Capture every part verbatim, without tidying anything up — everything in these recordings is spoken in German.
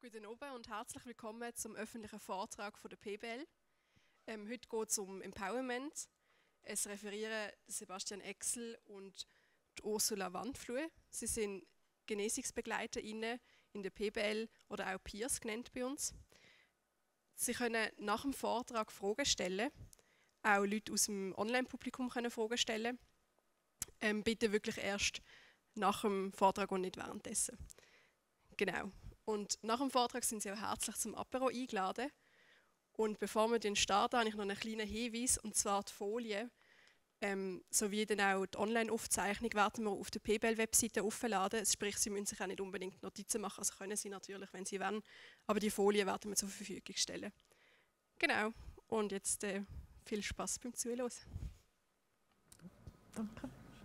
Guten Abend und herzlich willkommen zum öffentlichen Vortrag von der P B L. Ähm, heute geht es um Empowerment. Es referieren Sebastian Exel und die Ursula Wandfluh. Sie sind GenesungsbegleiterInnen in der P B L oder auch Peers genannt bei uns. Sie können nach dem Vortrag Fragen stellen. Auch Leute aus dem Online-Publikum können Fragen stellen. Ähm, bitte wirklich erst nach dem Vortrag und nicht währenddessen. Genau. Und nach dem Vortrag sind Sie auch herzlich zum Apero eingeladen. Und bevor wir starten, habe ich noch einen kleinen Hinweis, und zwar die Folie ähm, sowie dann auch die Online-Aufzeichnung werden wir auf der P B L-Webseite aufladen. Sprich, Sie müssen sich auch nicht unbedingt Notizen machen, also können Sie natürlich, wenn Sie wollen, aber die Folie werden wir zur Verfügung stellen. Genau, und jetzt äh, viel Spaß beim Zuhören. Danke.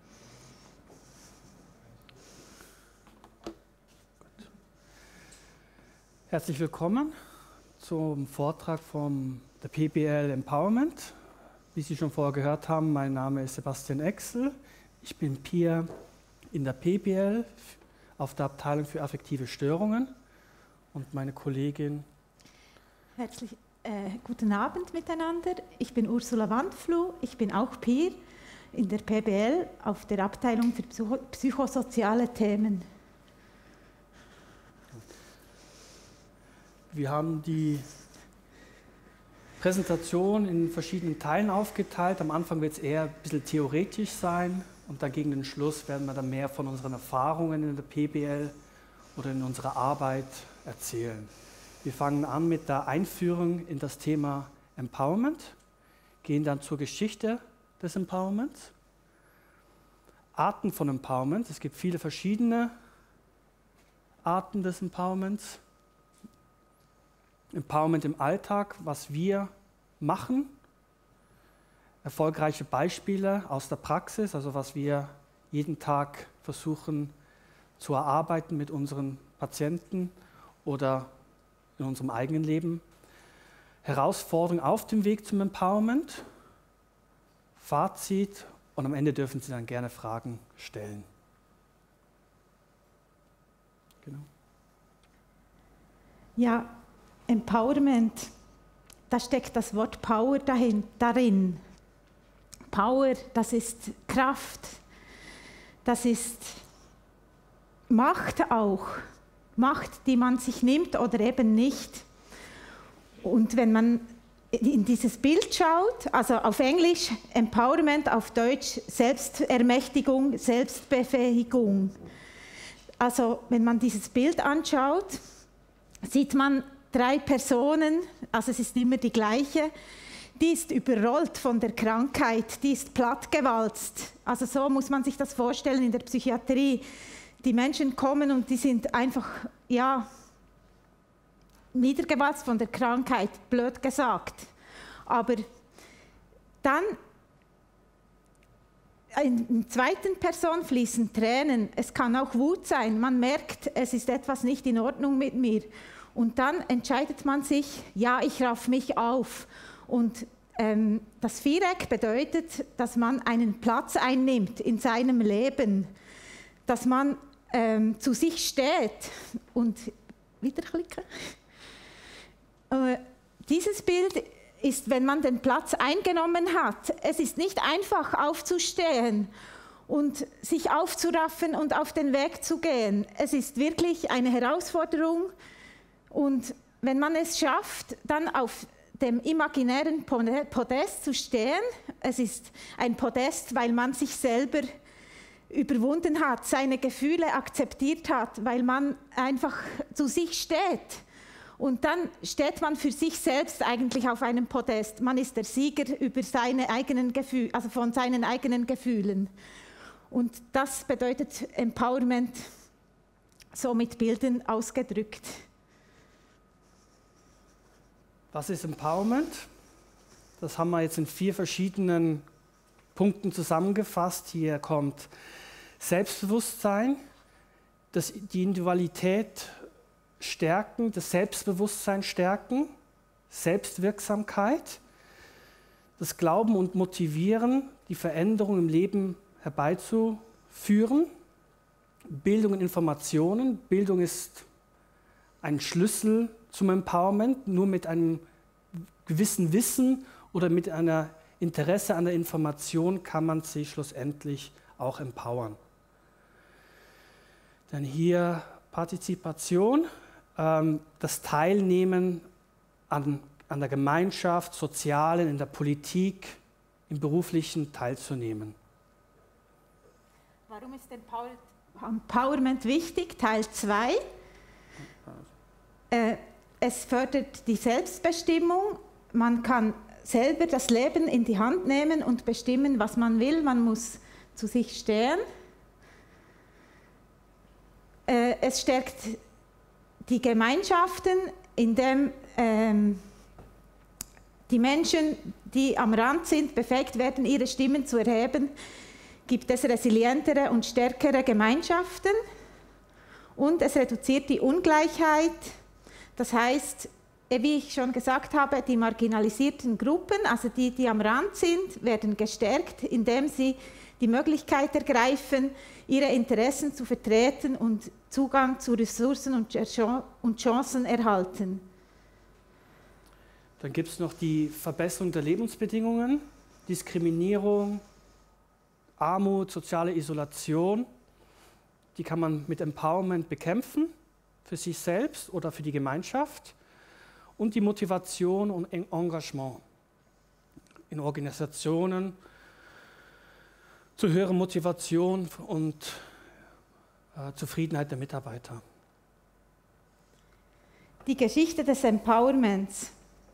Herzlich willkommen zum Vortrag von der P B L Empowerment. Wie Sie schon vorher gehört haben, mein Name ist Sebastian Exel. Ich bin Peer in der P B L auf der Abteilung für affektive Störungen und meine Kollegin. Herzlich äh, guten Abend miteinander. Ich bin Ursula Wandfluh. Ich bin auch Peer in der P B L auf der Abteilung für Psycho psychosoziale Themen. Wir haben die Präsentation in verschiedenen Teilen aufgeteilt. Am Anfang wird es eher ein bisschen theoretisch sein und dann gegen den Schluss werden wir dann mehr von unseren Erfahrungen in der P B L oder in unserer Arbeit erzählen. Wir fangen an mit der Einführung in das Thema Empowerment, gehen dann zur Geschichte des Empowerments, Arten von Empowerment. Es gibt viele verschiedene Arten des Empowerments. Empowerment im Alltag, was wir machen, erfolgreiche Beispiele aus der Praxis, also was wir jeden Tag versuchen zu erarbeiten mit unseren Patienten oder in unserem eigenen Leben, Herausforderungen auf dem Weg zum Empowerment, Fazit und am Ende dürfen Sie dann gerne Fragen stellen. Genau. Ja. Empowerment, da steckt das Wort Power dahin, darin. Power, das ist Kraft, das ist Macht auch. Macht, die man sich nimmt oder eben nicht. Und wenn man in dieses Bild schaut, also auf Englisch Empowerment, auf Deutsch Selbstermächtigung, Selbstbefähigung. Also wenn man dieses Bild anschaut, sieht man drei Personen, also es ist immer die gleiche, die ist überrollt von der Krankheit, die ist plattgewalzt. Also so muss man sich das vorstellen in der Psychiatrie. Die Menschen kommen und die sind einfach, ja, niedergewalzt von der Krankheit, blöd gesagt. Aber dann in der zweiten Person fließen Tränen, es kann auch Wut sein, man merkt, es ist etwas nicht in Ordnung mit mir. Und dann entscheidet man sich, ja, ich raff mich auf. Und ähm, das Viereck bedeutet, dass man einen Platz einnimmt in seinem Leben, dass man ähm, zu sich steht. Und wieder klicken. Äh, dieses Bild ist, wenn man den Platz eingenommen hat. Es ist nicht einfach aufzustehen und sich aufzuraffen und auf den Weg zu gehen. Es ist wirklich eine Herausforderung. Und wenn man es schafft, dann auf dem imaginären Podest zu stehen, es ist ein Podest, weil man sich selber überwunden hat, seine Gefühle akzeptiert hat, weil man einfach zu sich steht. Und dann steht man für sich selbst eigentlich auf einem Podest. Man ist der Sieger über seine eigenen Gefühle, also von seinen eigenen Gefühlen. Und das bedeutet Empowerment, so mit Bildern ausgedrückt. Was ist Empowerment? Das haben wir jetzt in vier verschiedenen Punkten zusammengefasst. Hier kommt Selbstbewusstsein, das, die Individualität stärken, das Selbstbewusstsein stärken, Selbstwirksamkeit, das Glauben und Motivieren, die Veränderung im Leben herbeizuführen, Bildung und Informationen. Bildung ist ein Schlüssel zum Empowerment. Nur mit einem gewissen Wissen oder mit einer Interesse an der Information kann man sich schlussendlich auch empowern. Dann hier Partizipation, ähm, das Teilnehmen an, an der Gemeinschaft, Sozialen, in der Politik, im Beruflichen teilzunehmen. Warum ist Empowerment wichtig? Teil zwei. Äh, es fördert die Selbstbestimmung. Man kann selber das Leben in die Hand nehmen und bestimmen, was man will. Man muss zu sich stehen. Äh, es stärkt die Gemeinschaften, indem ähm, die Menschen, die am Rand sind, befähigt werden, ihre Stimmen zu erheben, gibt es resilientere und stärkere Gemeinschaften. Und es reduziert die Ungleichheit. Das heißt, wie ich schon gesagt habe, die marginalisierten Gruppen, also die, die am Rand sind, werden gestärkt, indem sie die Möglichkeit ergreifen, ihre Interessen zu vertreten und Zugang zu Ressourcen und Chancen erhalten. Dann gibt es noch die Verbesserung der Lebensbedingungen, Diskriminierung, Armut, soziale Isolation. Die kann man mit Empowerment bekämpfen, für sich selbst oder für die Gemeinschaft. Und die Motivation und Engagement in Organisationen zu höherer Motivation und äh, Zufriedenheit der Mitarbeiter. Die Geschichte des Empowerments.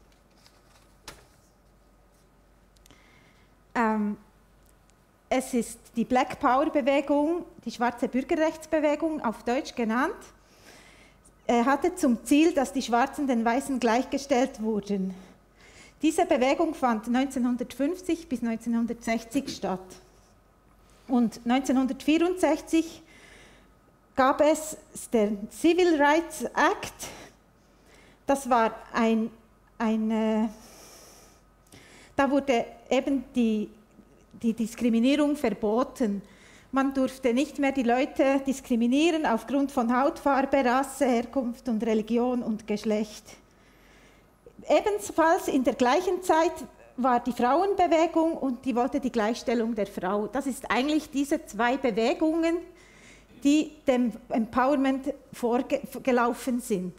Ähm, es ist die Black Power Bewegung, die schwarze Bürgerrechtsbewegung auf Deutsch genannt. Er hatte zum Ziel, dass die Schwarzen den Weißen gleichgestellt wurden. Diese Bewegung fand neunzehnhundertfünfzig bis neunzehnhundertsechzig statt. Und neunzehnhundertvierundsechzig gab es den Civil Rights Act. Das war ein, ein äh, da wurde eben die, die Diskriminierung verboten. Man durfte nicht mehr die Leute diskriminieren aufgrund von Hautfarbe, Rasse, Herkunft und Religion und Geschlecht. Ebenfalls in der gleichen Zeit war die Frauenbewegung und die wollte die Gleichstellung der Frau. Das ist eigentlich diese zwei Bewegungen, die dem Empowerment vorgelaufen sind.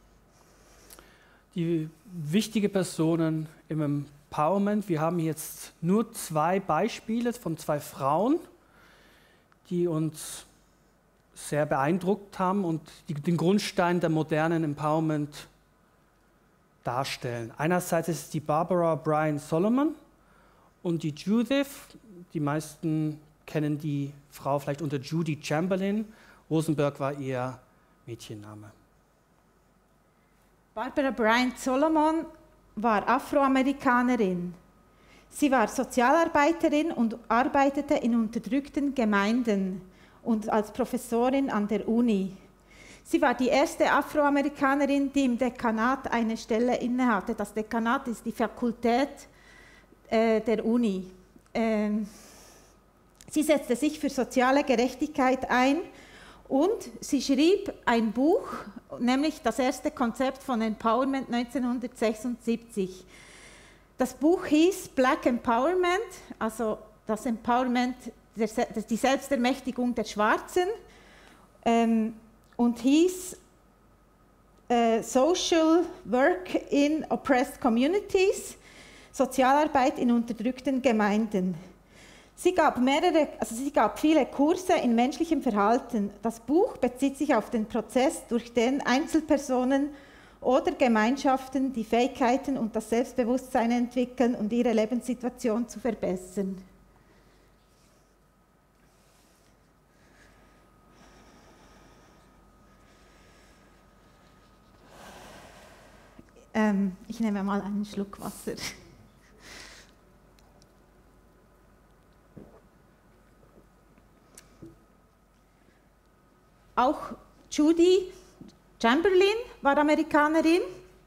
Die wichtigen Personen im Empowerment, wir haben jetzt nur zwei Beispiele von zwei Frauen, die uns sehr beeindruckt haben und die den Grundstein der modernen Empowerment darstellen. Einerseits ist es die Barbara Bryan Solomon und die Judith, die meisten kennen die Frau vielleicht unter Judy Chamberlain. Rosenberg war ihr Mädchenname. Barbara Bryan Solomon war Afroamerikanerin. Sie war Sozialarbeiterin und arbeitete in unterdrückten Gemeinden und als Professorin an der Uni. Sie war die erste Afroamerikanerin, die im Dekanat eine Stelle innehatte. Das Dekanat ist die Fakultät äh, der Uni. Ähm, sie setzte sich für soziale Gerechtigkeit ein und sie schrieb ein Buch, nämlich das erste Konzept von Empowerment neunzehnhundertsechsundsiebzig. Das Buch hieß Black Empowerment, also das Empowerment, der, die Selbstermächtigung der Schwarzen, ähm, und hieß äh, Social Work in Oppressed Communities, Sozialarbeit in unterdrückten Gemeinden. Sie gab, mehrere, also sie gab viele Kurse in menschlichem Verhalten. Das Buch bezieht sich auf den Prozess, durch den Einzelpersonen oder Gemeinschaften die Fähigkeiten und das Selbstbewusstsein entwickeln und ihre Lebenssituation zu verbessern. Ähm, ich nehme mal einen Schluck Wasser. Auch Judy Chamberlain war Amerikanerin.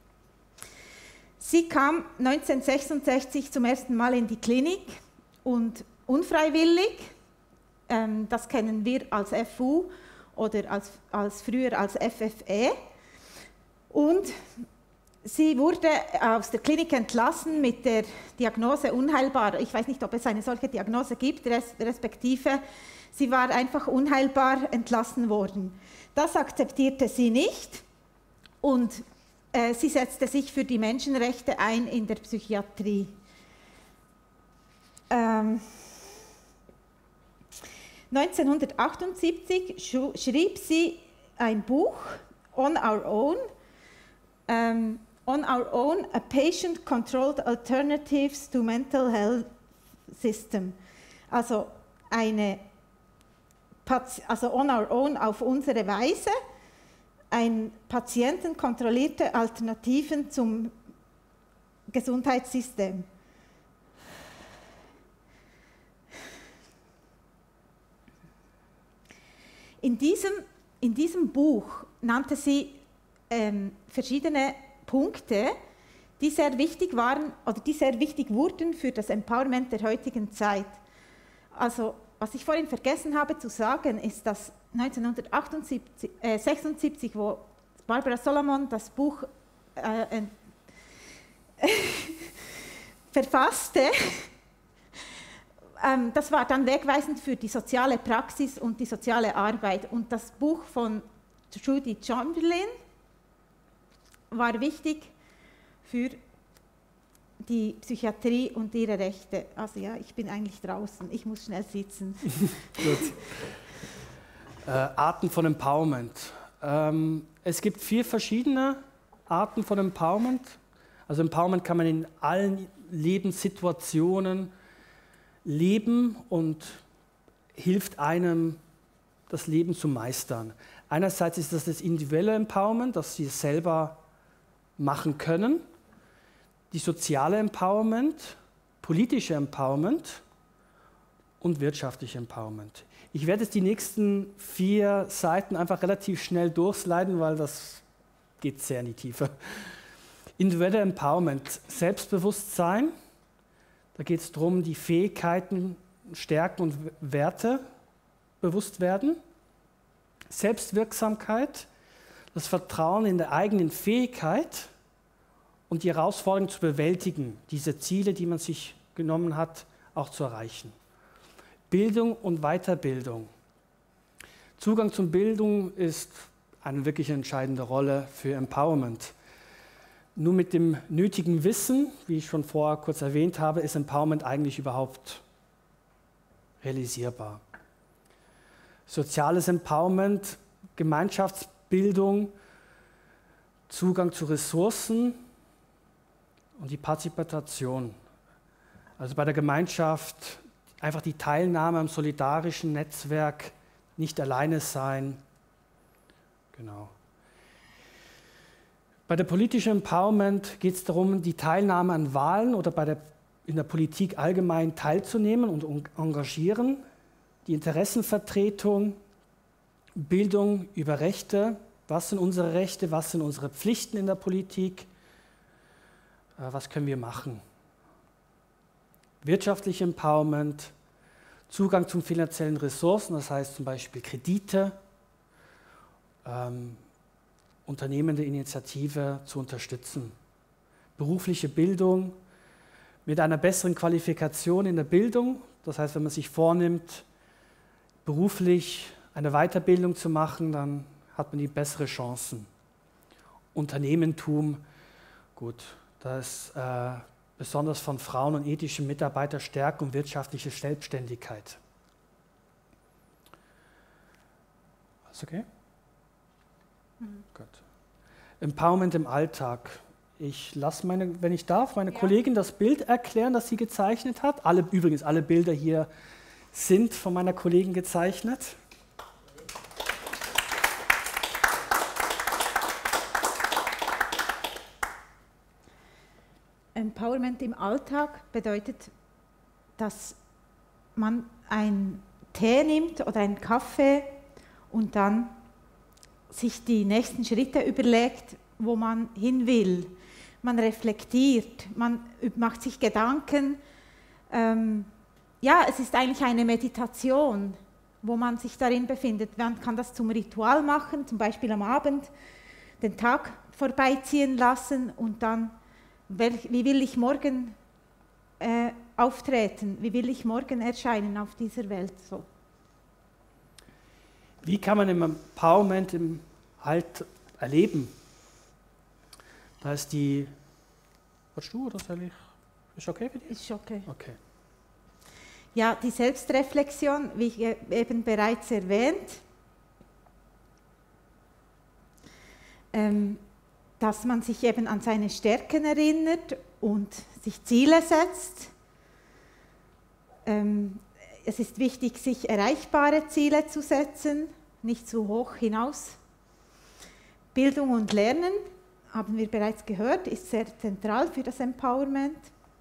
Sie kam neunzehnhundertsechsundsechzig zum ersten Mal in die Klinik und unfreiwillig, ähm, das kennen wir als F U oder als, als früher als F F E, Und sie wurde aus der Klinik entlassen mit der Diagnose unheilbar. Ich weiß nicht, ob es eine solche Diagnose gibt, respektive sie war einfach unheilbar entlassen worden. Das akzeptierte sie nicht und äh, sie setzte sich für die Menschenrechte ein in der Psychiatrie. Ähm, neunzehnhundertachtundsiebzig schrieb sie ein Buch, On Our Own, um, On Our Own, a Patient-Controlled Alternatives to Mental Health System. Also, eine, also On Our Own auf unsere Weise, ein patientenkontrollierte Alternativen zum Gesundheitssystem. In diesem, in diesem Buch nannte sie ähm, verschiedene Punkte, die sehr wichtig waren oder die sehr wichtig wurden für das Empowerment der heutigen Zeit. Also, was ich vorhin vergessen habe zu sagen, ist, dass neunzehnhundertsechsundsiebzig, wo Barbara Solomon das Buch äh, äh, verfasste, ähm, das war dann wegweisend für die soziale Praxis und die soziale Arbeit. Und das Buch von Judy Chamberlain war wichtig für die Psychiatrie und ihre Rechte. Also ja, ich bin eigentlich draußen, ich muss schnell sitzen. Gut. Äh, Arten von Empowerment. Ähm, es gibt vier verschiedene Arten von Empowerment. Also Empowerment kann man in allen Lebenssituationen leben und hilft einem, das Leben zu meistern. Einerseits ist das das individuelle Empowerment, dass sie es selber machen können, die soziale Empowerment, politische Empowerment und wirtschaftliche Empowerment. Ich werde jetzt die nächsten vier Seiten einfach relativ schnell durchsliden, weil das geht sehr in die Tiefe. Individuelle Empowerment, Selbstbewusstsein, da geht es darum, die Fähigkeiten, Stärken und Werte bewusst werden. Selbstwirksamkeit, das Vertrauen in der eigenen Fähigkeit und die Herausforderung zu bewältigen, diese Ziele, die man sich genommen hat, auch zu erreichen. Bildung und Weiterbildung. Zugang zur Bildung ist eine wirklich entscheidende Rolle für Empowerment. Nur mit dem nötigen Wissen, wie ich schon vorher kurz erwähnt habe, ist Empowerment eigentlich überhaupt realisierbar. Soziales Empowerment, Gemeinschaftsbildung, Zugang zu Ressourcen und die Partizipation. Also bei der Gemeinschaft einfach die Teilnahme am solidarischen Netzwerk, nicht alleine sein. Genau. Bei der politischen Empowerment geht es darum, die Teilnahme an Wahlen oder bei der, in der Politik allgemein teilzunehmen und engagieren, die Interessenvertretung, Bildung über Rechte, was sind unsere Rechte, was sind unsere Pflichten in der Politik, was können wir machen. Wirtschaftliche Empowerment, Zugang zu finanziellen Ressourcen, das heißt zum Beispiel Kredite, ähm, unternehmende Initiative zu unterstützen. Berufliche Bildung mit einer besseren Qualifikation in der Bildung, das heißt, wenn man sich vornimmt, beruflich eine Weiterbildung zu machen, dann hat man die bessere Chancen. Unternehmertum, gut, da ist äh, besonders von Frauen und ethischen Mitarbeiterstärke und wirtschaftliche Selbstständigkeit. Ist okay? Mhm. Gut. Empowerment im Alltag. Ich lasse meine, wenn ich darf, meine ja. Kollegin das Bild erklären, das sie gezeichnet hat. Alle, übrigens, alle Bilder hier sind von meiner Kollegin gezeichnet. Empowerment im Alltag bedeutet, dass man einen Tee nimmt oder einen Kaffee und dann sich die nächsten Schritte überlegt, wo man hin will. Man reflektiert, man macht sich Gedanken. Ähm, ja, es ist eigentlich eine Meditation, wo man sich darin befindet. Man kann das zum Ritual machen, zum Beispiel am Abend den Tag vorbeiziehen lassen und dann, wie will ich morgen äh, auftreten, wie will ich morgen erscheinen auf dieser Welt. So. Wie kann man im Empowerment im Halt erleben? Da ist die, willst du oder soll ich? Ist okay für dich? Ist okay. Okay. Ja, die Selbstreflexion, wie ich eben bereits erwähnt, ähm, dass man sich eben an seine Stärken erinnert und sich Ziele setzt. Ähm, es ist wichtig, sich erreichbare Ziele zu setzen, nicht zu hoch hinaus. Bildung und Lernen, haben wir bereits gehört, ist sehr zentral für das Empowerment.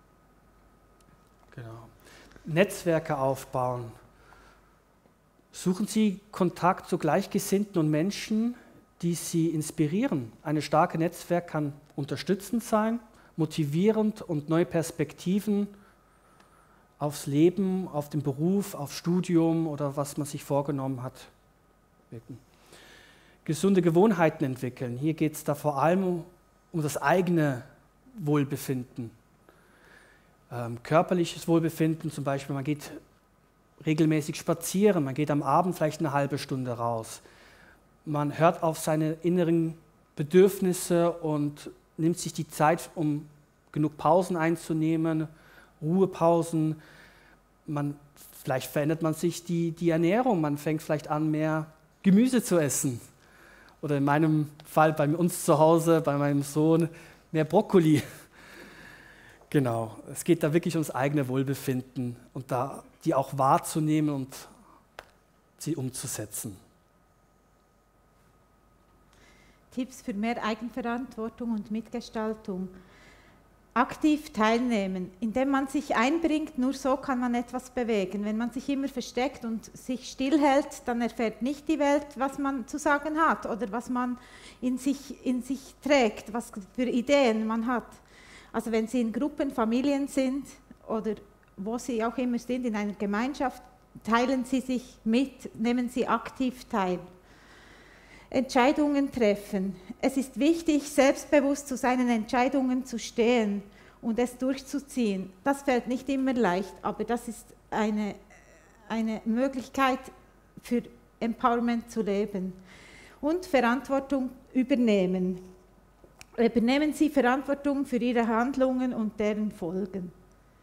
Genau. Netzwerke aufbauen. Suchen Sie Kontakt zu Gleichgesinnten und Menschen, die Sie inspirieren. Ein starkes Netzwerk kann unterstützend sein, motivierend und neue Perspektiven aufs Leben, auf den Beruf, aufs Studium oder was man sich vorgenommen hat. Wirken. Gesunde Gewohnheiten entwickeln. Hier geht es da vor allem um, um das eigene Wohlbefinden. Ähm, körperliches Wohlbefinden, zum Beispiel, man geht regelmäßig spazieren, man geht am Abend vielleicht eine halbe Stunde raus. Man hört auf seine inneren Bedürfnisse und nimmt sich die Zeit, um genug Pausen einzunehmen, Ruhepausen. Man, vielleicht verändert man sich die, die Ernährung, man fängt vielleicht an, mehr Gemüse zu essen. Oder in meinem Fall bei uns zu Hause, bei meinem Sohn, mehr Brokkoli. Genau, es geht da wirklich ums eigene Wohlbefinden und da die auch wahrzunehmen und sie umzusetzen. Tipps für mehr Eigenverantwortung und Mitgestaltung. Aktiv teilnehmen, indem man sich einbringt, nur so kann man etwas bewegen. Wenn man sich immer versteckt und sich stillhält, dann erfährt nicht die Welt, was man zu sagen hat oder was man in sich, in sich trägt, was für Ideen man hat. Also wenn Sie in Gruppen, Familien sind oder wo Sie auch immer sind, in einer Gemeinschaft, teilen Sie sich mit, nehmen Sie aktiv teil. Entscheidungen treffen. Es ist wichtig, selbstbewusst zu seinen Entscheidungen zu stehen und es durchzuziehen. Das fällt nicht immer leicht, aber das ist eine, eine Möglichkeit für Empowerment zu leben. Und Verantwortung übernehmen. Übernehmen Sie Verantwortung für Ihre Handlungen und deren Folgen.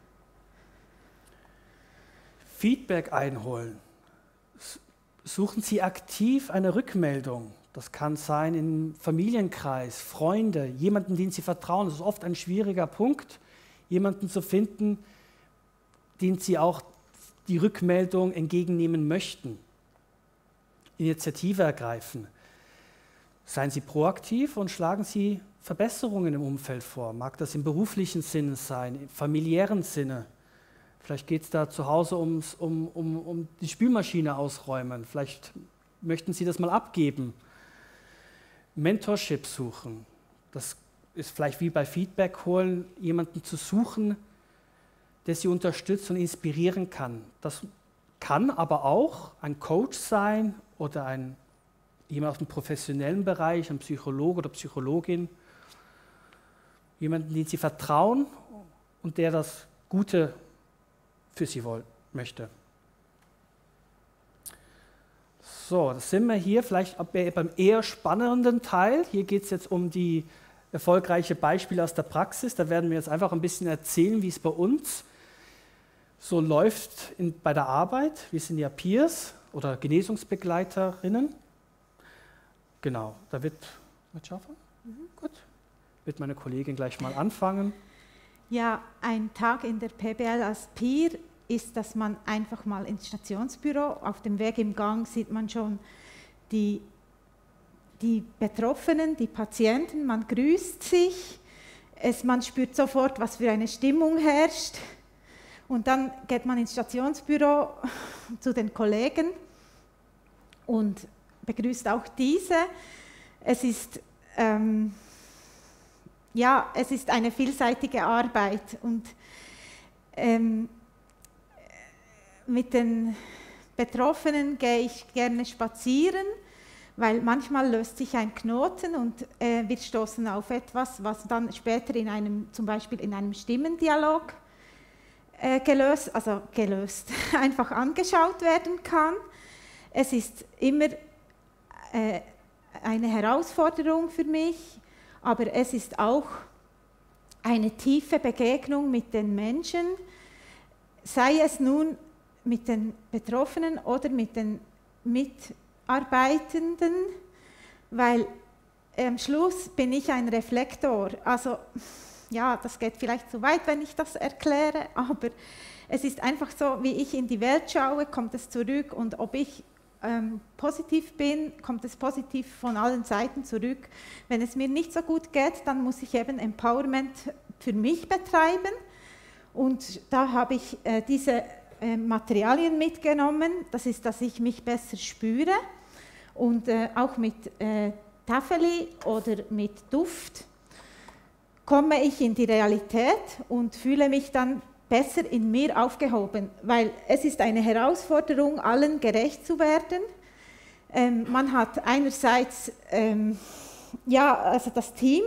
Feedback einholen. Suchen Sie aktiv eine Rückmeldung. Das kann sein im Familienkreis, Freunde, jemanden, den Sie vertrauen. Das ist oft ein schwieriger Punkt, jemanden zu finden, den Sie auch die Rückmeldung entgegennehmen möchten. Initiative ergreifen. Seien Sie proaktiv und schlagen Sie Verbesserungen im Umfeld vor. Mag das im beruflichen Sinne sein, im familiären Sinne. Vielleicht geht es da zu Hause ums, um, um, um die Spülmaschine ausräumen. Vielleicht möchten Sie das mal abgeben. Mentorship suchen. Das ist vielleicht wie bei Feedback holen, jemanden zu suchen, der Sie unterstützt und inspirieren kann. Das kann aber auch ein Coach sein oder ein, jemand aus dem professionellen Bereich, ein Psychologe oder Psychologin. Jemanden, den Sie vertrauen und der das Gute für Sie wollen, möchte. So, das sind wir hier vielleicht beim eher spannenden Teil. Hier geht es jetzt um die erfolgreiche Beispiele aus der Praxis. Da werden wir jetzt einfach ein bisschen erzählen, wie es bei uns so läuft in, bei der Arbeit. Wir sind ja Peers oder Genesungsbegleiterinnen. Genau, da wird, wird schaffen? Mhm. Gut, wird meine Kollegin gleich mal anfangen. Ja, ein Tag in der P B L als Peer ist, dass man einfach mal ins Stationsbüro, auf dem Weg im Gang sieht man schon die, die Betroffenen, die Patienten, man grüßt sich, es, man spürt sofort, was für eine Stimmung herrscht und dann geht man ins Stationsbüro zu den Kollegen und begrüßt auch diese. Es ist, ähm, ja, es ist eine vielseitige Arbeit und ähm, mit den Betroffenen gehe ich gerne spazieren. weil manchmal löst sich ein Knoten und äh, wir stoßen auf etwas, was dann später in einem, zum Beispiel in einem Stimmendialog äh, gelöst, also gelöst, einfach angeschaut werden kann. Es ist immer äh, eine Herausforderung für mich, aber es ist auch eine tiefe Begegnung mit den Menschen, sei es nun mit den Betroffenen oder mit den Mitarbeitenden, weil am Schluss bin ich ein Reflektor. Also ja, das geht vielleicht zu weit, wenn ich das erkläre, aber es ist einfach so, wie ich in die Welt schaue, kommt es zurück, und ob ich ähm, positiv bin, kommt es positiv von allen Seiten zurück. Wenn es mir nicht so gut geht, dann muss ich eben Empowerment für mich betreiben, und da habe ich äh, diese äh, Materialien mitgenommen. Das ist, dass ich mich besser spüre, und äh, auch mit äh, Taffeli oder mit Duft komme ich in die Realität und fühle mich dann besser in mir aufgehoben, weil es ist eine Herausforderung, allen gerecht zu werden. Ähm, man hat einerseits ähm, ja, also das Team,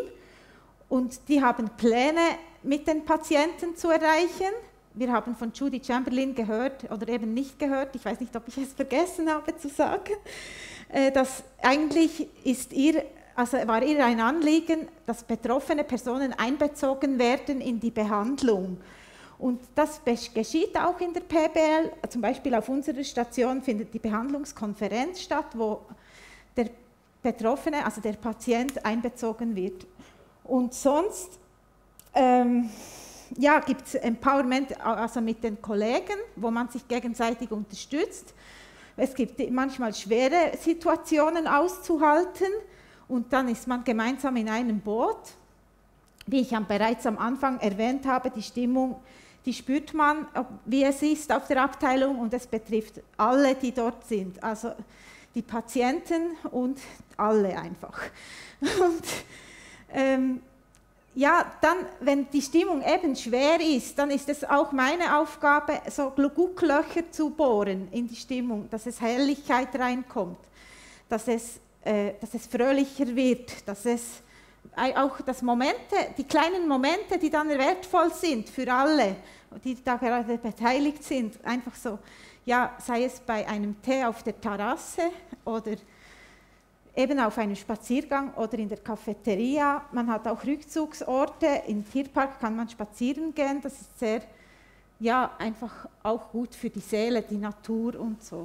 und die haben Pläne, mit den Patienten zu erreichen. Wir haben von Judy Chamberlain gehört, oder eben nicht gehört, ich weiß nicht, ob ich es vergessen habe zu sagen, äh, dass eigentlich ist ihr Also war ihr ein Anliegen, dass betroffene Personen einbezogen werden in die Behandlung. Und das geschieht auch in der P B L. Zum Beispiel auf unserer Station findet die Behandlungskonferenz statt, wo der Betroffene, also der Patient, einbezogen wird. Und sonst ähm, ja, gibt es Empowerment also mit den Kollegen, wo man sich gegenseitig unterstützt. Es gibt manchmal schwere Situationen auszuhalten, und dann ist man gemeinsam in einem Boot. Wie ich bereits am Anfang erwähnt habe, die Stimmung, die spürt man, wie es ist auf der Abteilung, und es betrifft alle, die dort sind. Also die Patienten und alle einfach. Und ähm, ja, dann, wenn die Stimmung eben schwer ist, dann ist es auch meine Aufgabe, so Gucklöcher zu bohren in die Stimmung, dass es Helligkeit reinkommt, dass es dass es fröhlicher wird, dass es auch das Momente, die kleinen Momente, die dann wertvoll sind für alle, die da gerade beteiligt sind, einfach so, ja, sei es bei einem Tee auf der Terrasse oder eben auf einem Spaziergang oder in der Cafeteria. Man hat auch Rückzugsorte, im Tierpark kann man spazieren gehen, das ist sehr, ja, einfach auch gut für die Seele, die Natur und so.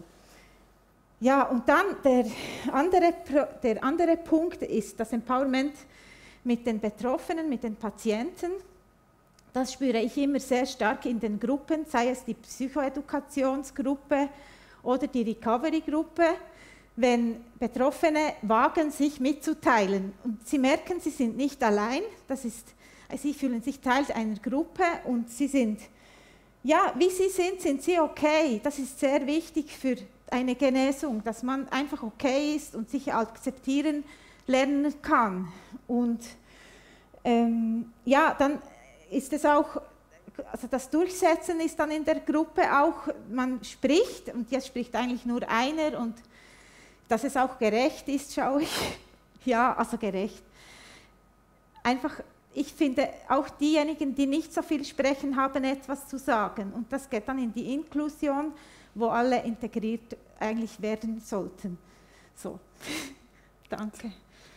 Ja, und dann der andere, der andere Punkt ist das Empowerment mit den Betroffenen, mit den Patienten. Das spüre ich immer sehr stark in den Gruppen, sei es die Psychoedukationsgruppe oder die Recovery-Gruppe, wenn Betroffene wagen, sich mitzuteilen. Und sie merken, sie sind nicht allein, das ist, sie fühlen sich Teil einer Gruppe, und sie sind, ja, wie sie sind, sind sie okay. Das ist sehr wichtig für eine Genesung, dass man einfach okay ist und sich akzeptieren lernen kann. Und ähm, ja, dann ist es auch, also das Durchsetzen ist dann in der Gruppe auch, man spricht, und jetzt spricht eigentlich nur einer, und dass es auch gerecht ist, schaue ich, ja, also gerecht. Einfach, ich finde, auch diejenigen, die nicht so viel sprechen, haben etwas zu sagen, und das geht dann in die Inklusion, wo alle integriert eigentlich werden sollten. So, danke.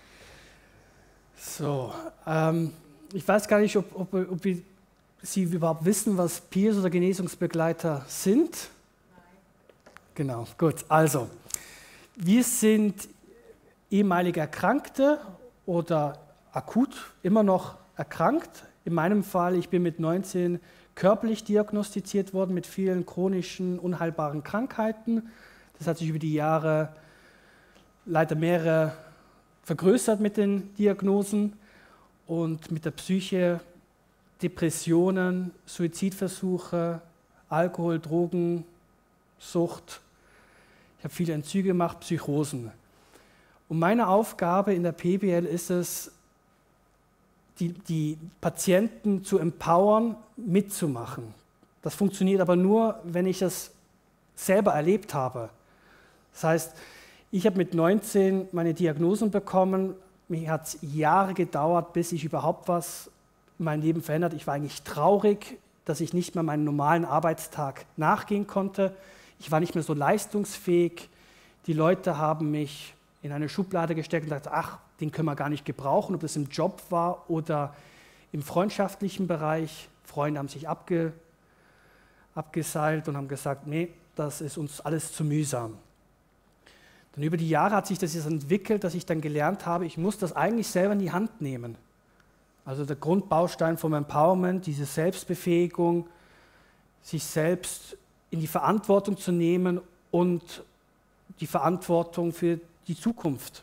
So, ähm, ich weiß gar nicht, ob, ob, ob Sie überhaupt wissen, was Peers oder Genesungsbegleiter sind. Nein. Genau, gut. Also, wir sind ehemalige Erkrankte oder akut immer noch erkrankt. In meinem Fall, ich bin mit neunzehn körperlich diagnostiziert worden mit vielen chronischen, unheilbaren Krankheiten. Das hat sich über die Jahre leider mehrere vergrößert mit den Diagnosen, und mit der Psyche Depressionen, Suizidversuche, Alkohol, Drogen, Sucht. Ich habe viele Entzüge gemacht, Psychosen. Und meine Aufgabe in der P B L ist es, die, die Patienten zu empowern, mitzumachen. Das funktioniert aber nur, wenn ich es selber erlebt habe. Das heißt, Ich habe mit neunzehn meine Diagnosen bekommen. Mir hat es Jahre gedauert, bis ich überhaupt was in meinem Leben verändert. Ich war eigentlich traurig, dass ich nicht mehr meinen normalen Arbeitstag nachgehen konnte. Ich war nicht mehr so leistungsfähig. Die Leute haben mich in eine Schublade gesteckt und gesagt, ach, den können wir gar nicht gebrauchen, ob das im Job war oder im freundschaftlichen Bereich. Freunde haben sich abge, abgeseilt und haben gesagt, nee, das ist uns alles zu mühsam. Dann über die Jahre hat sich das jetzt entwickelt, dass ich dann gelernt habe, ich muss das eigentlich selber in die Hand nehmen. Also der Grundbaustein vom Empowerment, diese Selbstbefähigung, sich selbst in die Verantwortung zu nehmen und die Verantwortung für die Zukunft.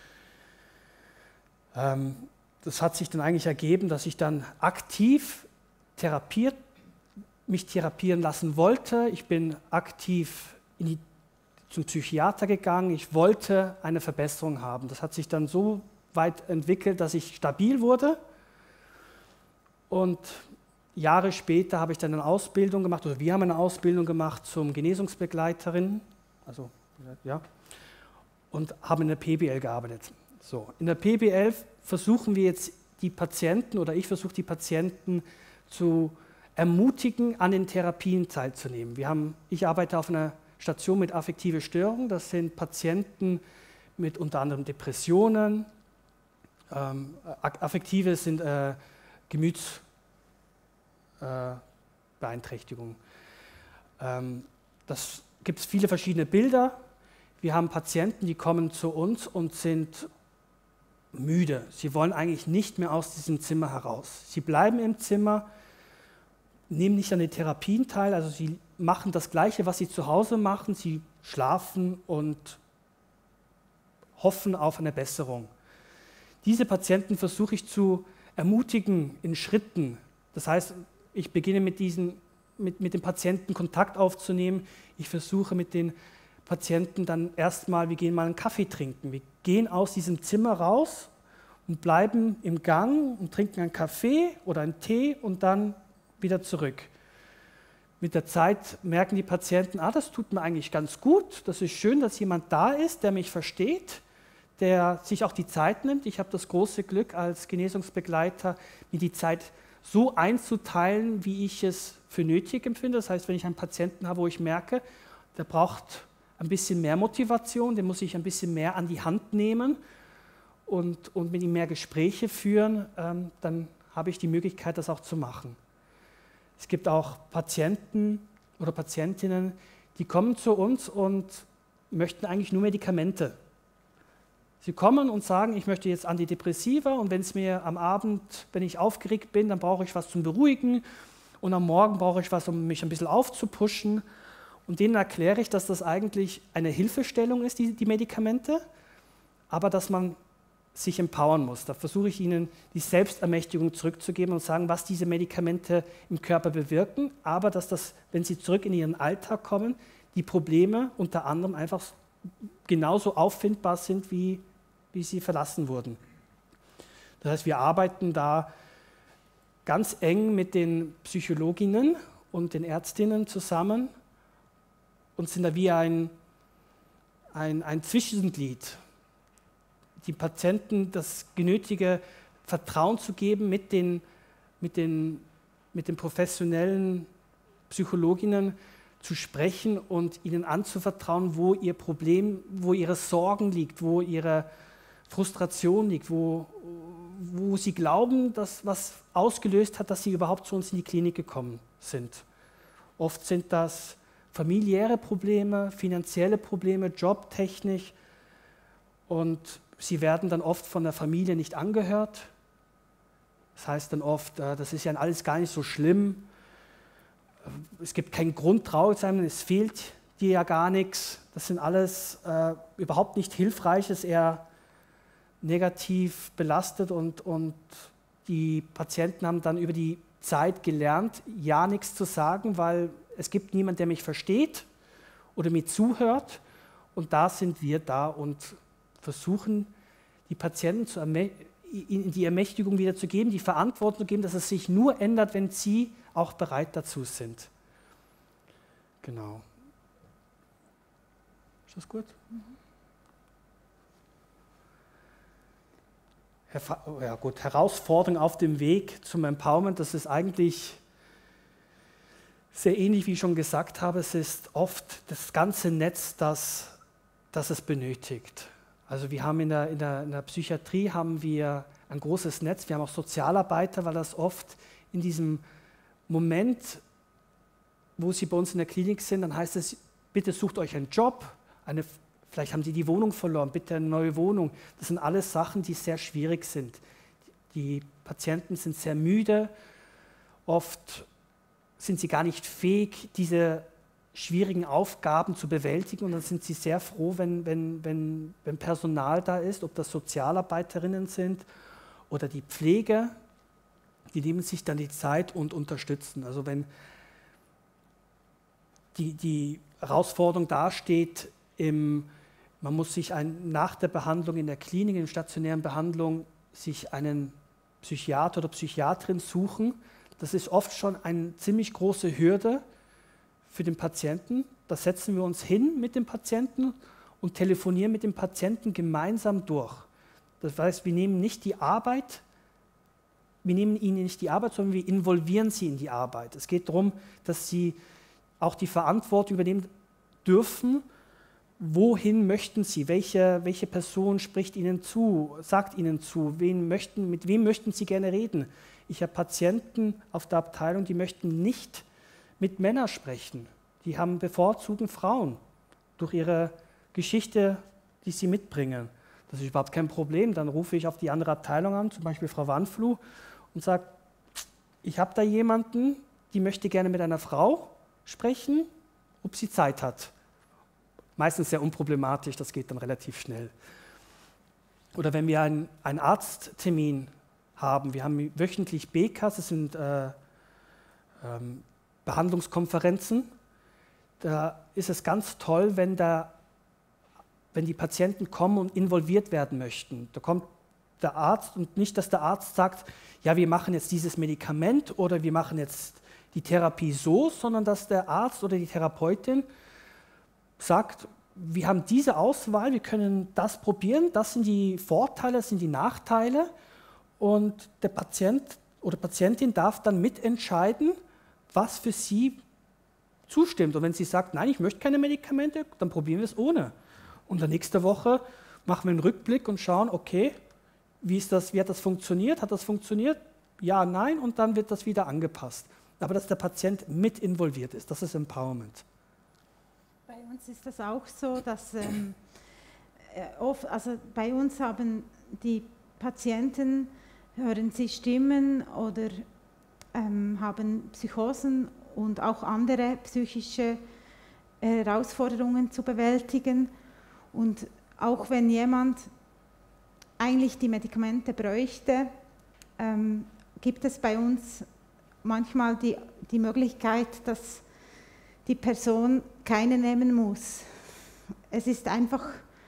Ähm, das hat sich dann eigentlich ergeben, dass ich dann aktiv therapiert, mich therapieren lassen wollte. Ich bin aktiv in die, zum Psychiater gegangen. Ich wollte eine Verbesserung haben. Das hat sich dann so weit entwickelt, dass ich stabil wurde. Und Jahre später habe ich dann eine Ausbildung gemacht, oder wir haben eine Ausbildung gemacht zum Genesungsbegleiterin, also, ja, und haben in der P B L gearbeitet. So, in der P B L versuchen wir jetzt die Patienten, oder ich versuche die Patienten zu ermutigen, an den Therapien teilzunehmen. Wir haben, ich arbeite auf einer Station mit affektive Störungen, das sind Patienten mit unter anderem Depressionen, ähm, affektive sind äh, Gemütsbeeinträchtigungen. Äh, ähm, das gibt es viele verschiedene Bilder. Wir haben Patienten, die kommen zu uns und sind müde. Sie wollen eigentlich nicht mehr aus diesem Zimmer heraus. Sie bleiben im Zimmer, nehmen nicht an den Therapien teil, also sie machen das Gleiche, was sie zu Hause machen. Sie schlafen und hoffen auf eine Besserung. Diese Patienten versuche ich zu ermutigen in Schritten. Das heißt, ich beginne mit, diesen, mit, mit den Patienten Kontakt aufzunehmen. Ich versuche mit den Patienten dann erstmal, wir gehen mal einen Kaffee trinken. Wir gehen aus diesem Zimmer raus und bleiben im Gang und trinken einen Kaffee oder einen Tee und dann wieder zurück. Mit der Zeit merken die Patienten, ah, das tut mir eigentlich ganz gut, das ist schön, dass jemand da ist, der mich versteht, der sich auch die Zeit nimmt. Ich habe das große Glück, als Genesungsbegleiter mir die Zeit so einzuteilen, wie ich es für nötig empfinde. Das heißt, wenn ich einen Patienten habe, wo ich merke, der braucht ein bisschen mehr Motivation, den muss ich ein bisschen mehr an die Hand nehmen und, und mit ihm mehr Gespräche führen, ähm, dann habe ich die Möglichkeit, das auch zu machen. Es gibt auch Patienten oder Patientinnen, die kommen zu uns und möchten eigentlich nur Medikamente. Sie kommen und sagen, ich möchte jetzt Antidepressiva und wenn es mir am Abend, wenn ich aufgeregt bin, dann brauche ich was zum Beruhigen und am Morgen brauche ich was, um mich ein bisschen aufzupushen. Und denen erkläre ich, dass das eigentlich eine Hilfestellung ist, die, die Medikamente, aber dass man sich empowern muss. Da versuche ich ihnen die Selbstermächtigung zurückzugeben und sagen, was diese Medikamente im Körper bewirken, aber dass das, wenn sie zurück in ihren Alltag kommen, die Probleme unter anderem einfach genauso auffindbar sind, wie, wie sie verlassen wurden. Das heißt, wir arbeiten da ganz eng mit den Psychologinnen und den Ärztinnen zusammen und sind da wie ein, ein, ein Zwischenglied, die Patienten das genötige Vertrauen zu geben, mit den, mit den, mit den professionellen Psychologinnen zu sprechen und ihnen anzuvertrauen, wo ihr Problem, wo ihre Sorgen liegt, wo ihre Frustration liegt, wo, wo sie glauben, dass was ausgelöst hat, dass sie überhaupt zu uns in die Klinik gekommen sind. Oft sind das familiäre Probleme, finanzielle Probleme, jobtechnisch und sie werden dann oft von der Familie nicht angehört. Das heißt dann oft, das ist ja alles gar nicht so schlimm. Es gibt keinen Grund, traurig zu sein, es fehlt dir ja gar nichts. Das sind alles äh, überhaupt nicht hilfreich, es ist eher negativ belastet und, und die Patienten haben dann über die Zeit gelernt, ja nichts zu sagen, weil es gibt niemanden, der mich versteht oder mir zuhört. Und da sind wir da und versuchen, die Patienten zu in die Ermächtigung wieder zu geben, die Verantwortung zu geben, dass es sich nur ändert, wenn sie auch bereit dazu sind. Genau. Ist das gut? Mhm. ja gut, Herausforderung auf dem Weg zum Empowerment, das ist eigentlich sehr ähnlich, wie ich schon gesagt habe. Es ist oft das ganze Netz, das, das es benötigt. Also wir haben in der, in, der, in der Psychiatrie haben wir ein großes Netz, wir haben auch Sozialarbeiter, weil das oft in diesem Moment, wo sie bei uns in der Klinik sind, dann heißt es, bitte sucht euch einen Job, eine, vielleicht haben sie die Wohnung verloren, bitte eine neue Wohnung. Das sind alles Sachen, die sehr schwierig sind. Die Patienten sind sehr müde, oft sind sie gar nicht fähig, diese schwierigen Aufgaben zu bewältigen, und dann sind sie sehr froh, wenn, wenn, wenn, wenn Personal da ist, ob das Sozialarbeiterinnen sind oder die Pflege, die nehmen sich dann die Zeit und unterstützen. Also wenn die, die Herausforderung dasteht, im, man muss sich ein, nach der Behandlung in der Klinik, in der stationären Behandlung, sich einen Psychiater oder Psychiaterin suchen. Das ist oft schon eine ziemlich große Hürde für den Patienten. Da setzen wir uns hin mit dem Patienten und telefonieren mit dem Patienten gemeinsam durch. Das heißt, wir nehmen nicht die Arbeit, wir nehmen ihnen nicht die Arbeit, sondern wir involvieren sie in die Arbeit. Es geht darum, dass sie auch die Verantwortung übernehmen dürfen. Wohin möchten sie? Welche, welche Person spricht ihnen zu, sagt ihnen zu? Wen möchten, mit wem möchten sie gerne reden? Ich habe Patienten auf der Abteilung, die möchten nicht mit Männern sprechen. Die haben bevorzugen Frauen durch ihre Geschichte, die sie mitbringen. Das ist überhaupt kein Problem. Dann rufe ich auf die andere Abteilung an, zum Beispiel Frau Wandfluh, und sage, ich habe da jemanden, die möchte gerne mit einer Frau sprechen, ob sie Zeit hat. Meistens sehr unproblematisch, das geht dann relativ schnell. Oder wenn wir einen, einen Arzttermin haben, wir haben wöchentlich B K S, das sind äh, ähm, Behandlungskonferenzen, da ist es ganz toll, wenn, da, wenn die Patienten kommen und involviert werden möchten. Da kommt der Arzt, und nicht, dass der Arzt sagt, ja, wir machen jetzt dieses Medikament oder wir machen jetzt die Therapie so, sondern dass der Arzt oder die Therapeutin sagt, wir haben diese Auswahl, wir können das probieren, das sind die Vorteile, das sind die Nachteile, und der Patient oder Patientin darf dann mitentscheiden, was für sie zustimmt. Und wenn sie sagt, nein, ich möchte keine Medikamente, dann probieren wir es ohne. Und dann nächste Woche machen wir einen Rückblick und schauen, okay, wie, ist das, wie hat das funktioniert? Hat das funktioniert? Ja, nein, und dann wird das wieder angepasst. Aber dass der Patient mit involviert ist, das ist Empowerment. Bei uns ist das auch so, dass ähm, oft, also bei uns haben die Patienten, hören sie Stimmen oder ähm, haben Psychosen und auch andere psychische Herausforderungen zu bewältigen. Und auch wenn jemand eigentlich die Medikamente bräuchte, ähm, gibt es bei uns manchmal die, die Möglichkeit, dass die Person keine nehmen muss. Es ist einfach,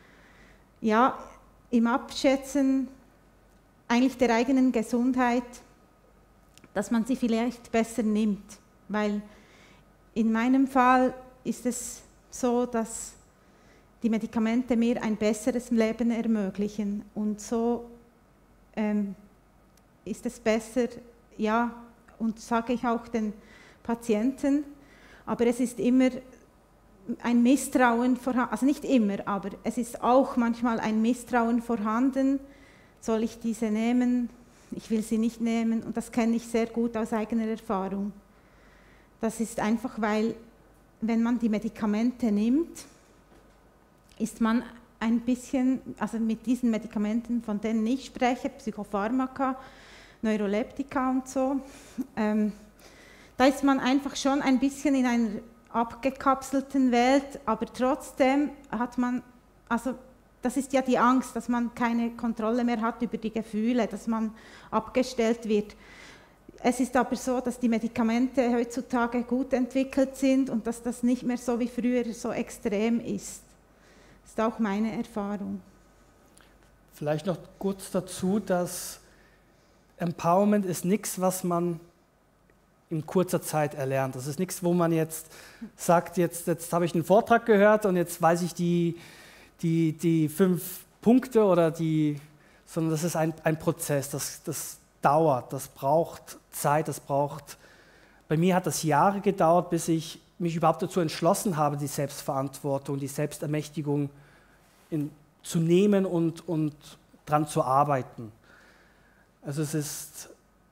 ja, im Abschätzen eigentlich der eigenen Gesundheit, dass man sie vielleicht besser nimmt. Weil in meinem Fall ist es so, dass die Medikamente mir ein besseres Leben ermöglichen. Und so ähm, ist es besser, ja, und sage ich auch den Patienten, aber es ist immer ein Misstrauen vorhanden, also nicht immer, aber es ist auch manchmal ein Misstrauen vorhanden, soll ich diese nehmen, ich will sie nicht nehmen, und das kenne ich sehr gut aus eigener Erfahrung. Das ist einfach, weil, wenn man die Medikamente nimmt, ist man ein bisschen, also mit diesen Medikamenten, von denen ich spreche, Psychopharmaka, Neuroleptika und so, ähm, da ist man einfach schon ein bisschen in einer abgekapselten Welt, aber trotzdem hat man, also das ist ja die Angst, dass man keine Kontrolle mehr hat über die Gefühle, dass man abgestellt wird. Es ist aber so, dass die Medikamente heutzutage gut entwickelt sind und dass das nicht mehr so wie früher so extrem ist. Das ist auch meine Erfahrung. Vielleicht noch kurz dazu, dass Empowerment ist nichts, was man in kurzer Zeit erlernt. Das ist nichts, wo man jetzt sagt, jetzt, jetzt habe ich einen Vortrag gehört und jetzt weiß ich die, die, die fünf Punkte oder die, sondern das ist ein, ein Prozess, das, das dauert, das braucht Zeit, das braucht, bei mir hat das Jahre gedauert, bis ich mich überhaupt dazu entschlossen habe, die Selbstverantwortung, die Selbstermächtigung in, zu nehmen und, und dran zu arbeiten. Also es ist,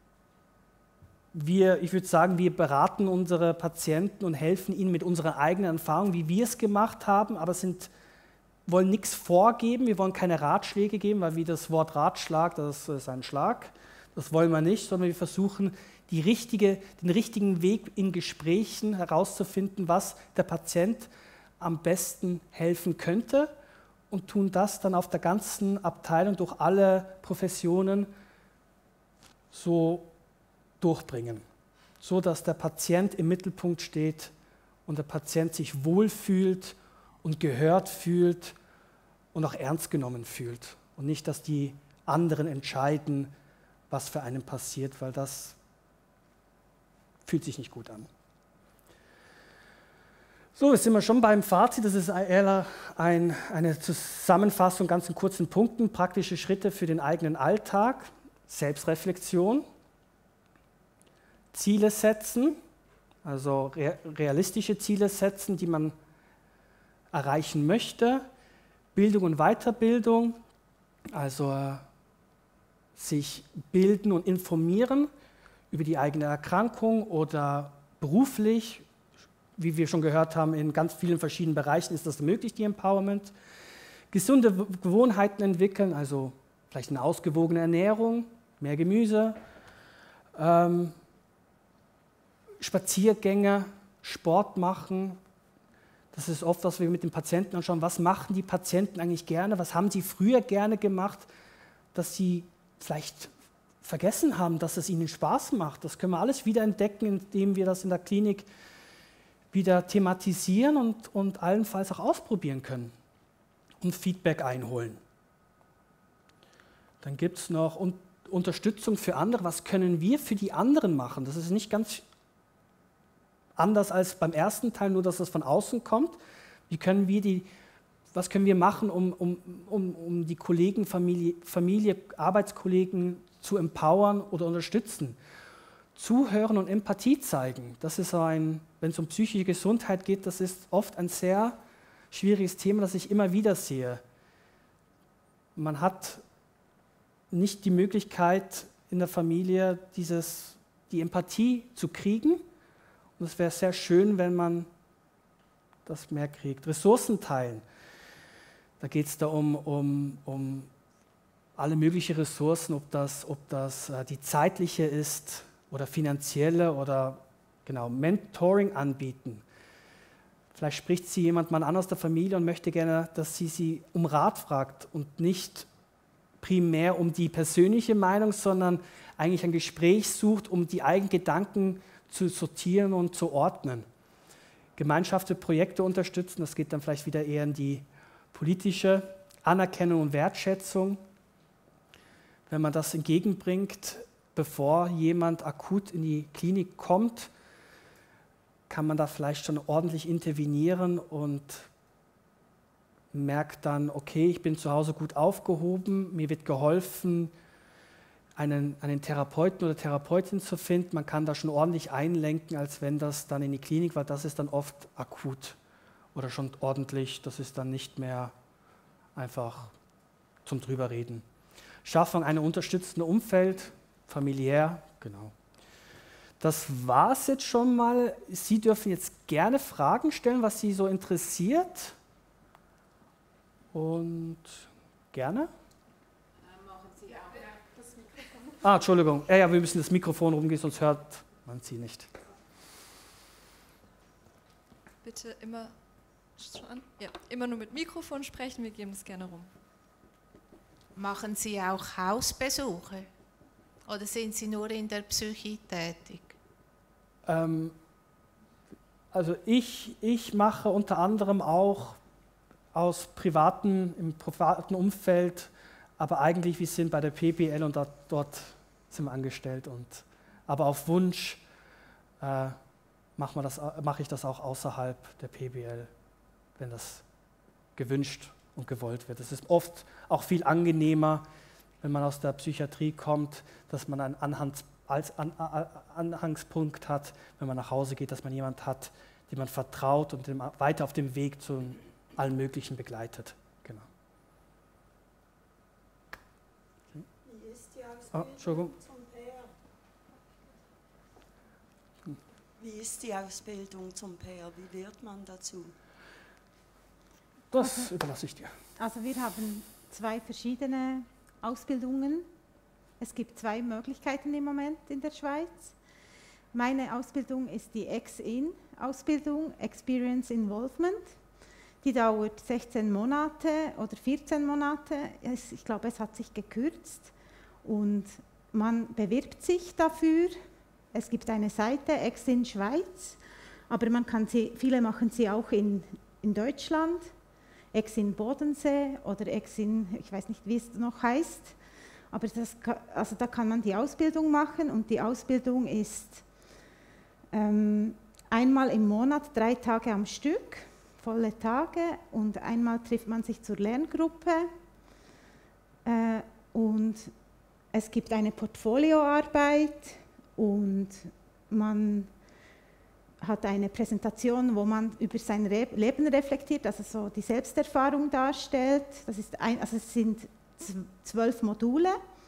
wir, ich würde sagen, wir beraten unsere Patienten und helfen ihnen mit unserer eigenen Erfahrung, wie wir es gemacht haben, aber sind, wollen nichts vorgeben, wir wollen keine Ratschläge geben, weil wie das Wort Ratschlag, das ist ein Schlag, das wollen wir nicht, sondern wir versuchen, die richtige, den richtigen Weg in Gesprächen herauszufinden, was der Patient am besten helfen könnte und tun das dann auf der ganzen Abteilung durch alle Professionen so durchbringen, so dass der Patient im Mittelpunkt steht und der Patient sich wohlfühlt und gehört fühlt und auch ernst genommen fühlt und nicht, dass die anderen entscheiden, was für einen passiert, weil das fühlt sich nicht gut an. So, jetzt sind wir schon beim Fazit. Das ist eher ein, eine Zusammenfassung ganz in kurzen Punkten, praktische Schritte für den eigenen Alltag, Selbstreflexion, Ziele setzen, also realistische Ziele setzen, die man erreichen möchte, Bildung und Weiterbildung, also äh, sich bilden und informieren über die eigene Erkrankung oder beruflich, wie wir schon gehört haben, in ganz vielen verschiedenen Bereichen ist das möglich, die Empowerment. Gesunde Gewohnheiten entwickeln, also vielleicht eine ausgewogene Ernährung, mehr Gemüse, ähm, Spaziergänge, Sport machen. Das ist oft, was wir mit den Patienten anschauen, was machen die Patienten eigentlich gerne, was haben sie früher gerne gemacht, dass sie vielleicht vergessen haben, dass es ihnen Spaß macht. Das können wir alles wieder entdecken, indem wir das in der Klinik wieder thematisieren und, und allenfalls auch ausprobieren können und Feedback einholen. Dann gibt es noch un- Unterstützung für andere. Was können wir für die anderen machen? Das ist nicht ganz anders als beim ersten Teil, nur dass das von außen kommt. Wie können wir die, was können wir machen, um, um, um, um die Kollegen, Familie, Familie, Arbeitskollegen zu empowern oder unterstützen? Zuhören und Empathie zeigen. Das ist ein, wenn es um psychische Gesundheit geht, das ist oft ein sehr schwieriges Thema, das ich immer wieder sehe. Man hat nicht die Möglichkeit in der Familie, dieses, die Empathie zu kriegen. Und es wäre sehr schön, wenn man das mehr kriegt. Ressourcen teilen. Da geht es da um, um, um alle möglichen Ressourcen, ob das, ob das äh, die zeitliche ist oder finanzielle oder genau Mentoring anbieten. Vielleicht spricht sie jemand mal an aus der Familie und möchte gerne, dass sie sie um Rat fragt und nicht primär um die persönliche Meinung, sondern eigentlich ein Gespräch sucht, um die eigenen Gedanken zu sortieren und zu ordnen. Gemeinschaftliche Projekte unterstützen, das geht dann vielleicht wieder eher in die politische Anerkennung und Wertschätzung. Wenn man das entgegenbringt, bevor jemand akut in die Klinik kommt, kann man da vielleicht schon ordentlich intervenieren und merkt dann, okay, ich bin zu Hause gut aufgehoben, mir wird geholfen, einen, einen Therapeuten oder Therapeutin zu finden. Man kann da schon ordentlich einlenken, als wenn das dann in die Klinik war. Das ist dann oft akut oder schon ordentlich. Das ist dann nicht mehr einfach zum Drüberreden. Schaffung eines unterstützenden Umfeld, familiär, genau. Das war es jetzt schon mal. Sie dürfen jetzt gerne Fragen stellen, was Sie so interessiert. Und gerne. Ah, Entschuldigung. Ja, ja, wir müssen das Mikrofon rumgehen, sonst hört man sie nicht. Bitte immer, ja, immer nur mit Mikrofon sprechen, wir geben es gerne rum. Machen Sie auch Hausbesuche oder sind Sie nur in der Psyche tätig? Ähm, also ich, ich mache unter anderem auch aus privaten, im privaten Umfeld, aber eigentlich wir sind bei der P B L und dort, dort sind wir angestellt. Und, aber auf Wunsch äh, mache mach ich das auch außerhalb der P B L, wenn das gewünscht und gewollt wird. Es ist oft auch viel angenehmer, wenn man aus der Psychiatrie kommt, dass man einen Anhangs, als An, An, Anhangspunkt hat, wenn man nach Hause geht, dass man jemanden hat, dem man vertraut und dem weiter auf dem Weg zu allen Möglichen begleitet. Genau. Wie ist die Ausbildung oh, Entschuldigung. zum Pair? Wie ist die Ausbildung zum Pair? Wie wird man dazu? Das also, überlasse ich dir. Also wir haben zwei verschiedene Ausbildungen. Es gibt zwei Möglichkeiten im Moment in der Schweiz. Meine Ausbildung ist die Ex-In-Ausbildung, Experience Involvement. Die dauert sechzehn Monate oder vierzehn Monate. Ich glaube, es hat sich gekürzt. Und man bewirbt sich dafür. Es gibt eine Seite, Ex-In Schweiz, aber man kann sie, viele machen sie auch in, in Deutschland, Ex-In Bodensee oder Ex-In, ich weiß nicht, wie es noch heißt. Aber das, also da kann man die Ausbildung machen und die Ausbildung ist ähm, einmal im Monat, drei Tage am Stück, volle Tage, und einmal trifft man sich zur Lerngruppe äh, und es gibt eine Portfolioarbeit und man hat eine Präsentation, wo man über sein Re- Leben reflektiert, also so die Selbsterfahrung darstellt. Das ist ein, also es sind zwölf Module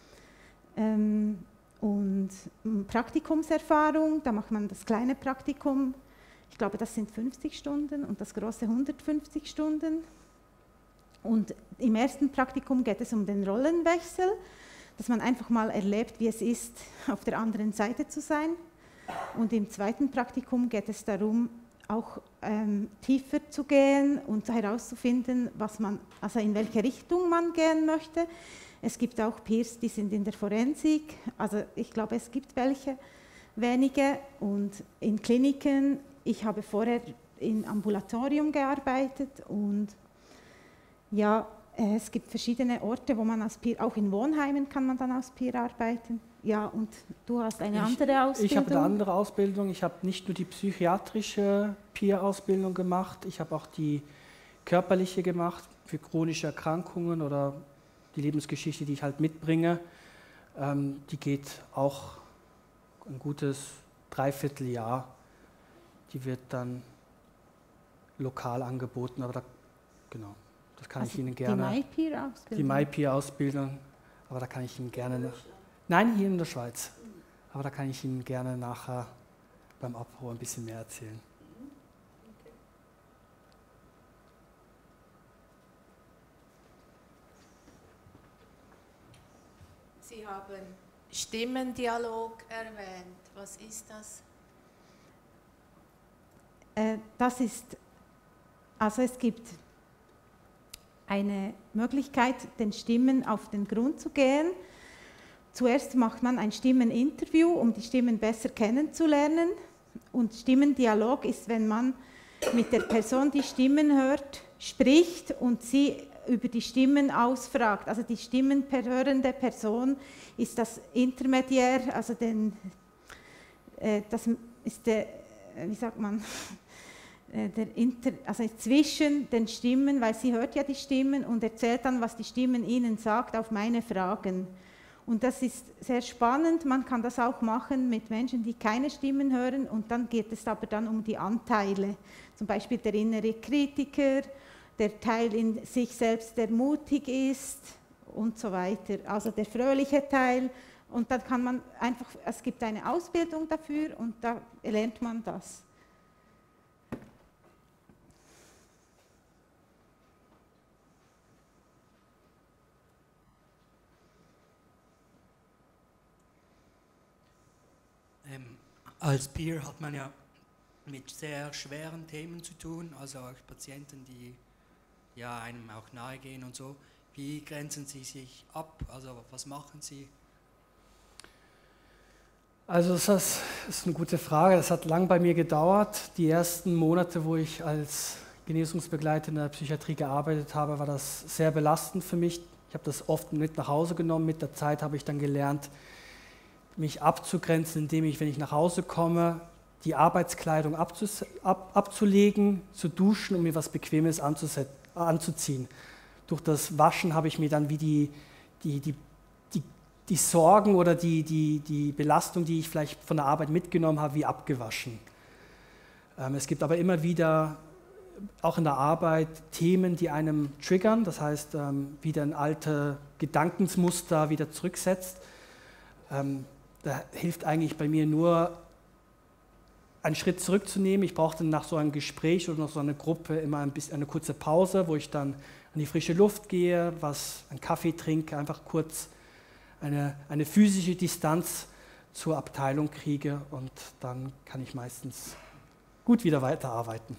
ähm, und Praktikumserfahrung, da macht man das kleine Praktikum, ich glaube, das sind fünfzig Stunden und das große hundertfünfzig Stunden. Und im ersten Praktikum geht es um den Rollenwechsel, dass man einfach mal erlebt, wie es ist, auf der anderen Seite zu sein. Und im zweiten Praktikum geht es darum, auch ähm, tiefer zu gehen und herauszufinden, was man, also in welche Richtung man gehen möchte. Es gibt auch Peers, die sind in der Forensik, also ich glaube, es gibt welche, wenige, und in Kliniken. Ich habe vorher im Ambulatorium gearbeitet und ja, es gibt verschiedene Orte, wo man als Peer, auch in Wohnheimen kann man dann als Peer arbeiten. Ja, und du hast eine ich, andere Ausbildung? Ich habe eine andere Ausbildung. Ich habe nicht nur die psychiatrische Peer-Ausbildung gemacht, ich habe auch die körperliche gemacht für chronische Erkrankungen oder die Lebensgeschichte, die ich halt mitbringe. Ähm, die geht auch ein gutes Dreivierteljahr. Die wird dann lokal angeboten, aber da, genau, das kann also ich Ihnen gerne. Die MyPeer-Ausbildung? Die MyPeer-Ausbildung, aber da kann ich Ihnen gerne. Nach, nein, hier in der Schweiz. Aber da kann ich Ihnen gerne nachher beim Apro ein bisschen mehr erzählen. Sie haben Stimmendialog erwähnt. Was ist das? Äh, das ist, also es gibt eine Möglichkeit, den Stimmen auf den Grund zu gehen. Zuerst macht man ein Stimmeninterview, um die Stimmen besser kennenzulernen. Und Stimmendialog ist, wenn man mit der Person, die Stimmen hört, spricht und sie über die Stimmen ausfragt. Also die stimmenhörende Person ist das Intermediär, also den, äh, das ist der, wie sagt man, Der Inter, also zwischen den Stimmen, weil sie hört ja die Stimmen und erzählt dann, was die Stimmen ihnen sagt, auf meine Fragen. Und das ist sehr spannend, man kann das auch machen mit Menschen, die keine Stimmen hören, und dann geht es aber dann um die Anteile, zum Beispiel der innere Kritiker, der Teil in sich selbst, der mutig ist und so weiter, also der fröhliche Teil, und dann kann man einfach, es gibt eine Ausbildung dafür und da lernt man das. Ähm, als Peer hat man ja mit sehr schweren Themen zu tun, also auch Patienten, die ja einem auch nahe gehen und so. Wie grenzen Sie sich ab? Also was machen Sie? Also das ist eine gute Frage. Das hat lang bei mir gedauert. Die ersten Monate, wo ich als Genesungsbegleiter in der Psychiatrie gearbeitet habe, war das sehr belastend für mich. Ich habe das oft mit nach Hause genommen. Mit der Zeit habe ich dann gelernt, mich abzugrenzen, indem ich, wenn ich nach Hause komme, die Arbeitskleidung abzus- ab, abzulegen, zu duschen, um mir was Bequemes anzuziehen. Durch das Waschen habe ich mir dann wie die, die, die, die Sorgen oder die, die, die Belastung, die ich vielleicht von der Arbeit mitgenommen habe, wie abgewaschen. Ähm, es gibt aber immer wieder, auch in der Arbeit, Themen, die einem triggern, das heißt, ähm, wieder ein alte Gedankensmuster wieder zurücksetzt. Ähm, da hilft eigentlich bei mir nur, einen Schritt zurückzunehmen. Ich brauche dann nach so einem Gespräch oder nach so einer Gruppe immer ein bisschen eine kurze Pause, wo ich dann an die frische Luft gehe, was, einen Kaffee trinke, einfach kurz eine, eine physische Distanz zur Abteilung kriege und dann kann ich meistens gut wieder weiterarbeiten.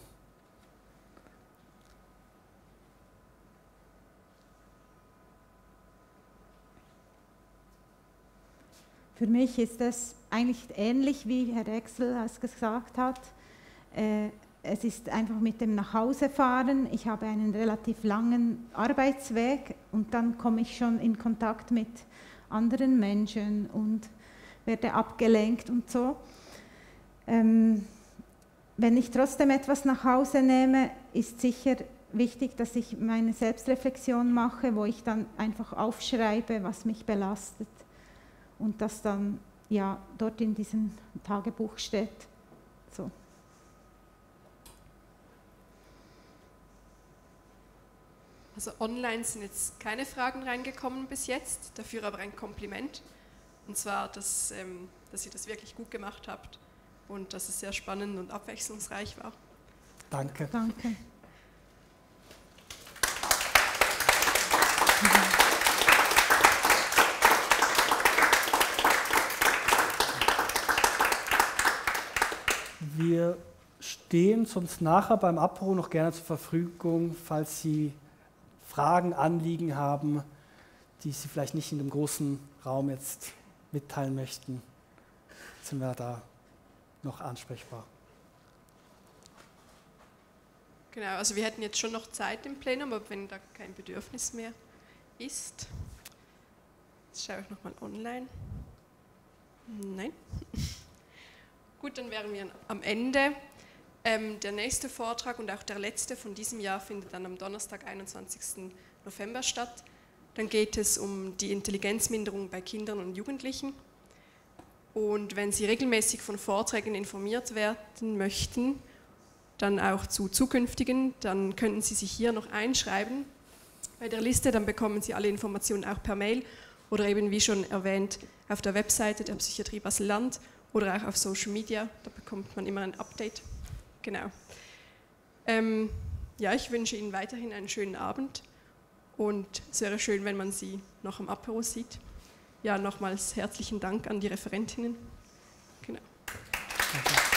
Für mich ist es eigentlich ähnlich, wie Herr Exel es gesagt hat. Äh, es ist einfach mit dem Nachhausefahren. Ich habe einen relativ langen Arbeitsweg und dann komme ich schon in Kontakt mit anderen Menschen und werde abgelenkt und so. Ähm, wenn ich trotzdem etwas nach Hause nehme, ist sicher wichtig, dass ich meine Selbstreflexion mache, wo ich dann einfach aufschreibe, was mich belastet. Und das dann ja dort in diesem Tagebuch steht. So. Also online sind jetzt keine Fragen reingekommen bis jetzt, dafür aber ein Kompliment. Und zwar, dass, ähm, dass ihr das wirklich gut gemacht habt und dass es sehr spannend und abwechslungsreich war. Danke. Danke. Wir stehen sonst nachher beim Apero noch gerne zur Verfügung, falls Sie Fragen, Anliegen haben, die Sie vielleicht nicht in dem großen Raum jetzt mitteilen möchten, sind wir da noch ansprechbar. Genau, also wir hätten jetzt schon noch Zeit im Plenum, aber wenn da kein Bedürfnis mehr ist, jetzt schaue ich nochmal online. Nein. Gut, dann wären wir am Ende. Ähm, der nächste Vortrag und auch der letzte von diesem Jahr findet dann am Donnerstag, einundzwanzigsten November statt. Dann geht es um die Intelligenzminderung bei Kindern und Jugendlichen. Und wenn Sie regelmäßig von Vorträgen informiert werden möchten, dann auch zu zukünftigen, dann könnten Sie sich hier noch einschreiben bei der Liste, dann bekommen Sie alle Informationen auch per Mail oder eben wie schon erwähnt auf der Webseite der Psychiatrie Basel-Land oder auch auf Social Media, da bekommt man immer ein Update. Genau. Ähm, ja, ich wünsche Ihnen weiterhin einen schönen Abend und es wäre schön, wenn man Sie noch am Apero sieht. Ja, nochmals herzlichen Dank an die Referentinnen. Genau. Danke.